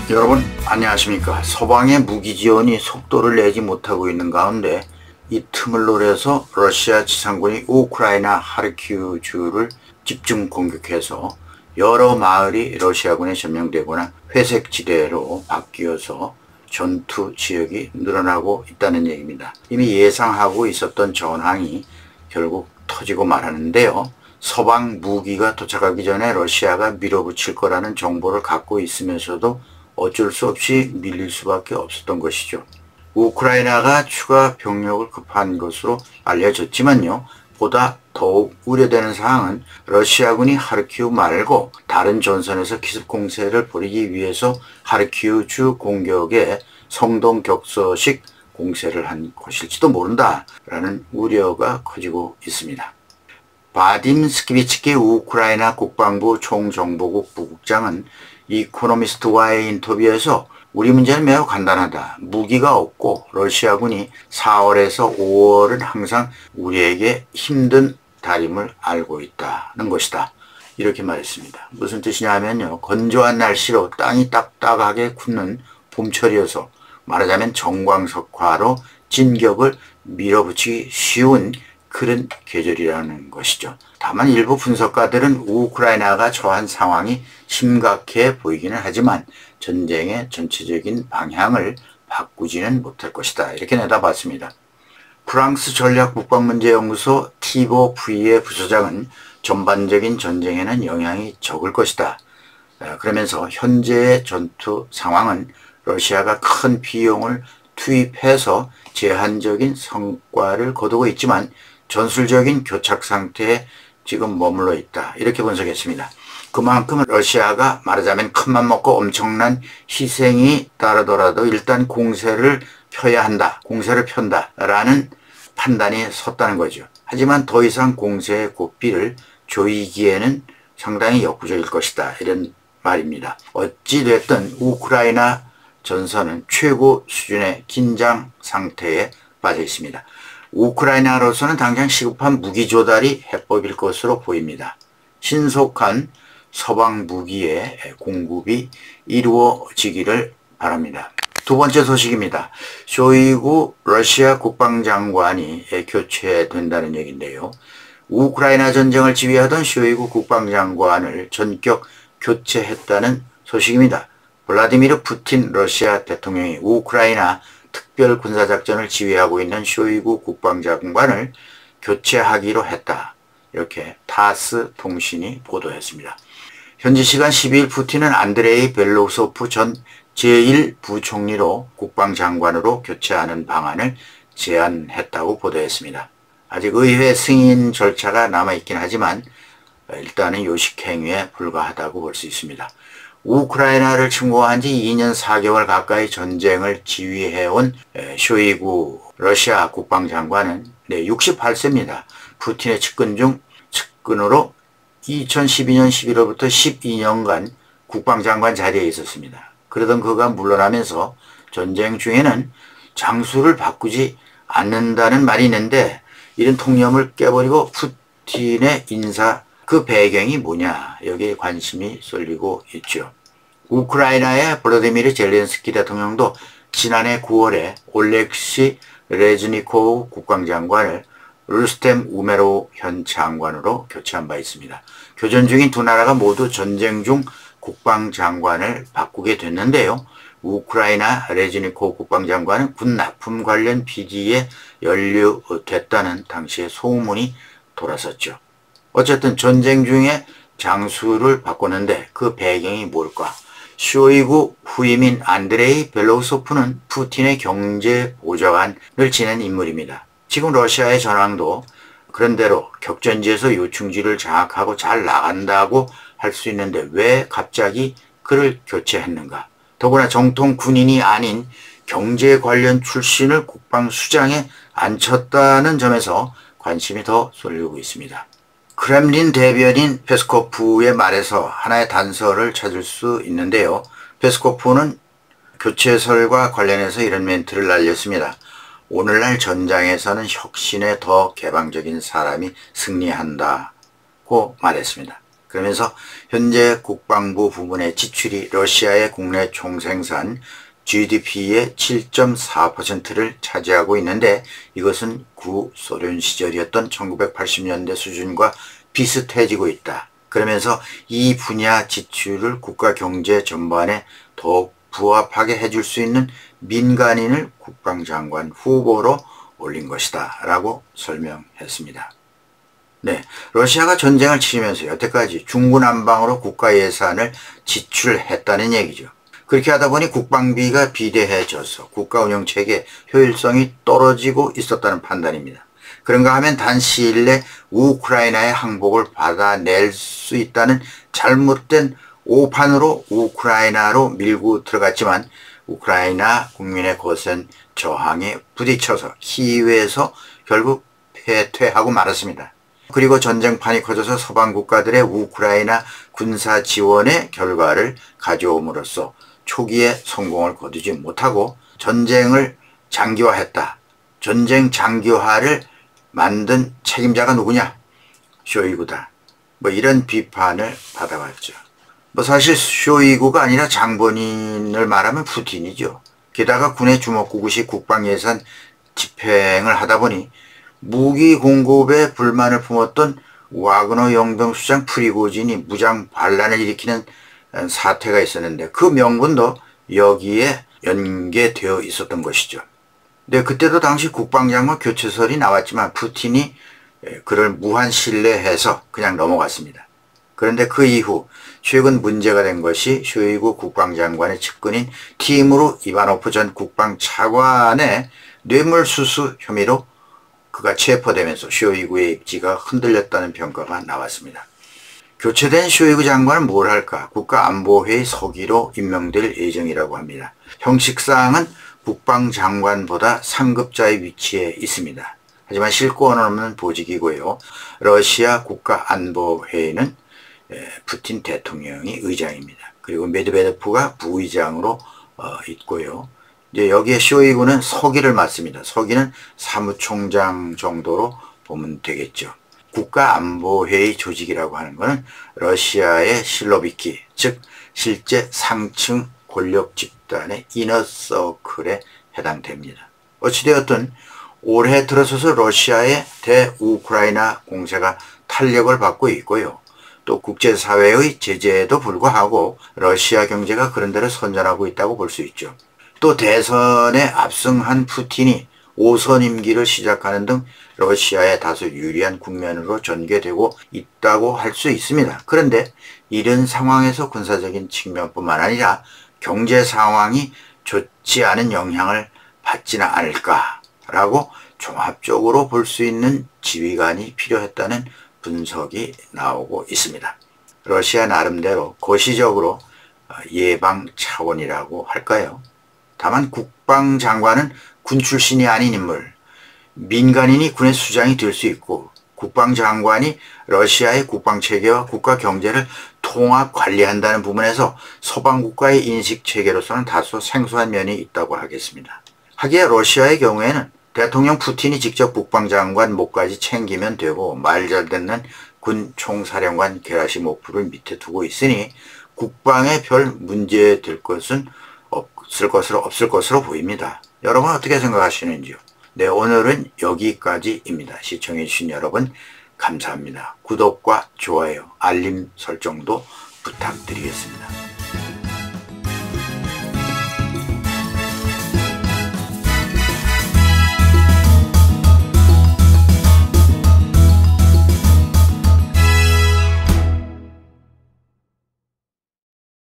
여러분 안녕하십니까. 서방의 무기 지원이 속도를 내지 못하고 있는 가운데 이 틈을 노려서 러시아 지상군이 우크라이나 하르키우주를 집중 공격해서 여러 마을이 러시아군에 점령되거나 회색지대로 바뀌어서 전투 지역이 늘어나고 있다는 얘기입니다. 이미 예상하고 있었던 전황이 결국 터지고 말하는데요. 서방 무기가 도착하기 전에 러시아가 밀어붙일 거라는 정보를 갖고 있으면서도 어쩔 수 없이 밀릴 수밖에 없었던 것이죠. 우크라이나가 추가 병력을 급한 것으로 알려졌지만요. 보다 더욱 우려되는 사항은 러시아군이 하르키우 말고 다른 전선에서 기습 공세를 벌이기 위해서 하르키우 주 공격에 성동격서식 공세를 한 것일지도 모른다라는 우려가 커지고 있습니다. 바딤 스키비츠키 우크라이나 국방부 총정보국 부국장은 이코노미스트와의 인터뷰에서 우리 문제는 매우 간단하다. 무기가 없고 러시아군이 4월에서 5월은 항상 우리에게 힘든 달임을 알고 있다는 것이다. 이렇게 말했습니다. 무슨 뜻이냐 하면요. 건조한 날씨로 땅이 딱딱하게 굳는 봄철이어서 말하자면 정광석화로 진격을 밀어붙이기 쉬운 그런 계절이라는 것이죠. 다만 일부 분석가들은 우크라이나가 처한 상황이 심각해 보이기는 하지만 전쟁의 전체적인 방향을 바꾸지는 못할 것이다. 이렇게 내다봤습니다. 프랑스 전략국방문제연구소 티보 부이의 부소장은 전반적인 전쟁에는 영향이 적을 것이다. 그러면서 현재의 전투 상황은 러시아가 큰 비용을 투입해서 제한적인 성과를 거두고 있지만 전술적인 교착 상태에 지금 머물러 있다. 이렇게 분석했습니다. 그만큼 러시아가 말하자면 큰맘 먹고 엄청난 희생이 따르더라도 일단 공세를 펴야 한다. 공세를 편다라는 판단이 섰다는 거죠. 하지만 더 이상 공세의 고삐를 조이기에는 상당히 역부족일 것이다. 이런 말입니다. 어찌됐든 우크라이나 전선은 최고 수준의 긴장 상태에 빠져 있습니다. 우크라이나로서는 당장 시급한 무기 조달이 해법일 것으로 보입니다. 신속한 서방 무기의 공급이 이루어지기를 바랍니다. 두 번째 소식입니다. 쇼이구 러시아 국방장관이 교체된다는 얘기인데요. 우크라이나 전쟁을 지휘하던 쇼이구 국방장관을 전격 교체했다는 소식입니다. 블라디미르 푸틴 러시아 대통령이 우크라이나 특별군사작전을 지휘하고 있는 쇼이구 국방장관을 교체하기로 했다. 이렇게 타스 통신이 보도했습니다. 현지 시간 12일 푸틴은 안드레이 벨로소프 전 제1부총리로 국방장관으로 교체하는 방안을 제안했다고 보도했습니다. 아직 의회 승인 절차가 남아있긴 하지만 일단은 요식행위에 불과하다고 볼 수 있습니다. 우크라이나를 침공한 지 2년 4개월 가까이 전쟁을 지휘해온 쇼이구 러시아 국방장관은 68세입니다. 푸틴의 측근으로 2012년 11월부터 12년간 국방장관 자리에 있었습니다. 그러던 그가 물러나면서 전쟁 중에는 장수를 바꾸지 않는다는 말이 있는데 이런 통념을 깨버리고 푸틴의 인사 그 배경이 뭐냐 여기에 관심이 쏠리고 있죠. 우크라이나의 볼로디미르 젤렌스키 대통령도 지난해 9월에 올렉시 레즈니코브 국방장관을 루스템 우메로우 현 장관으로 교체한 바 있습니다. 교전 중인 두 나라가 모두 전쟁 중 국방장관을 바꾸게 됐는데요. 우크라이나 레즈니코브 국방장관은 군 납품 관련 비리에 연루됐다는 당시의 소문이 돌았었죠. 어쨌든 전쟁 중에 장수를 바꿨는데 그 배경이 뭘까? 쇼이구 후임인 안드레이 벨로소프는 푸틴의 경제보좌관을 지낸 인물입니다. 지금 러시아의 전황도 그런대로 격전지에서 요충지를 장악하고 잘 나간다고 할 수 있는데 왜 갑자기 그를 교체했는가? 더구나 정통 군인이 아닌 경제 관련 출신을 국방수장에 앉혔다는 점에서 관심이 더 쏠리고 있습니다. 크렘린 대변인 페스코프의 말에서 하나의 단서를 찾을 수 있는데요. 페스코프는 교체설과 관련해서 이런 멘트를 날렸습니다. 오늘날 전장에서는 혁신에 더 개방적인 사람이 승리한다고 말했습니다. 그러면서 현재 국방부 부문의 지출이 러시아의 국내 총생산 GDP의 7.4%를 차지하고 있는데 이것은 구소련 시절이었던 1980년대 수준과 비슷해지고 있다. 그러면서 이 분야 지출을 국가 경제 전반에 더욱 부합하게 해줄 수 있는 민간인을 국방장관 후보로 올린 것이다 라고 설명했습니다. 네, 러시아가 전쟁을 치르면서 여태까지 중구난방으로 국가 예산을 지출했다는 얘기죠. 그렇게 하다 보니 국방비가 비대해져서 국가 운영 체계 효율성이 떨어지고 있었다는 판단입니다. 그런가 하면 단 시일 내 우크라이나의 항복을 받아낼 수 있다는 잘못된 오판으로 우크라이나로 밀고 들어갔지만 우크라이나 국민의 거센 저항에 부딪혀서 키이우에서 결국 패퇴하고 말았습니다. 그리고 전쟁판이 커져서 서방 국가들의 우크라이나 군사 지원의 결과를 가져옴으로써 초기에 성공을 거두지 못하고 전쟁을 장기화했다. 전쟁 장기화를 만든 책임자가 누구냐? 쇼이구다. 이런 비판을 받아왔죠. 사실 쇼이구가 아니라 장본인을 말하면 푸틴이죠. 게다가 군의 주먹구구식 국방예산 집행을 하다 보니 무기 공급에 불만을 품었던 와그너 용병수장 프리고진이 무장 반란을 일으키는 사태가 있었는데 그 명분도 여기에 연계되어 있었던 것이죠. 네, 그때도 당시 국방장관 교체설이 나왔지만 푸틴이 그를 무한 신뢰해서 그냥 넘어갔습니다. 그런데 그 이후 최근 문제가 된 것이 쇼이구 국방장관의 측근인 티무르 이바노프 전 국방차관의 뇌물수수 혐의로 그가 체포되면서 쇼이구의 입지가 흔들렸다는 평가가 나왔습니다. 교체된 쇼이구 장관은 뭘 할까? 국가안보회의 서기로 임명될 예정이라고 합니다. 형식상은 국방장관보다 상급자의 위치에 있습니다. 하지만 실권 없는 보직이고요. 러시아 국가안보회의는 푸틴 대통령이 의장입니다. 그리고 메드베데프가 부의장으로 있고요. 이제 여기에 쇼이구는 서기를 맡습니다. 서기는 사무총장 정도로 보면 되겠죠. 국가안보회의 조직이라고 하는 것은 러시아의 실로비키, 즉 실제 상층 권력 집단의 이너서클에 해당됩니다. 어찌되었든 올해 들어서서 러시아의 대우크라이나 공세가 탄력을 받고 있고요. 또 국제사회의 제재에도 불구하고 러시아 경제가 그런대로 선전하고 있다고 볼 수 있죠. 또 대선에 압승한 푸틴이 5선 임기를 시작하는 등 러시아에 다소 유리한 국면으로 전개되고 있다고 할 수 있습니다. 그런데 이런 상황에서 군사적인 측면뿐만 아니라 경제 상황이 좋지 않은 영향을 받지는 않을까라고 종합적으로 볼 수 있는 지휘관이 필요했다는 분석이 나오고 있습니다. 러시아 나름대로 거시적으로 예방 차원이라고 할까요? 다만 국방장관은 군 출신이 아닌 인물, 민간인이 군의 수장이 될 수 있고 국방장관이 러시아의 국방체계와 국가 경제를 통합 관리한다는 부분에서 서방 국가의 인식체계로서는 다소 생소한 면이 있다고 하겠습니다. 하기야 러시아의 경우에는 대통령 푸틴이 직접 국방장관 목까지 챙기면 되고 말 잘 듣는 군 총사령관 게라시모프를 밑에 두고 있으니 국방에 별 문제 될 것은 없을 것으로 보입니다. 여러분 어떻게 생각하시는지요? 네, 오늘은 여기까지입니다. 시청해주신 여러분 감사합니다. 구독과 좋아요, 알림 설정도 부탁드리겠습니다.